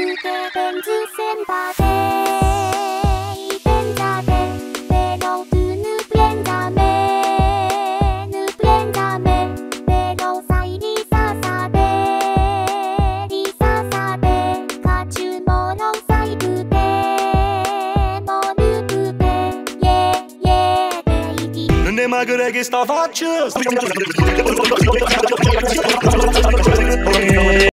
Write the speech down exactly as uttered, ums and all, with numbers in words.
ベンズセンターでベンザでベロトゥヌプレンザメヌプレンザメベロサイリササベリササベカチュモロサイブベモルブベ耶耶ベイビー Nem magre que estava